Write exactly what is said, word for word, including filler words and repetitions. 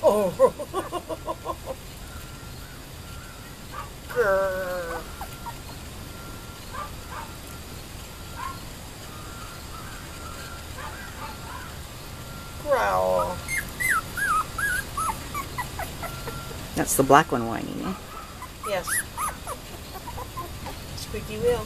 Oh. Grr. Growl. That's the black one whining, eh? Yes. Squeaky wheel.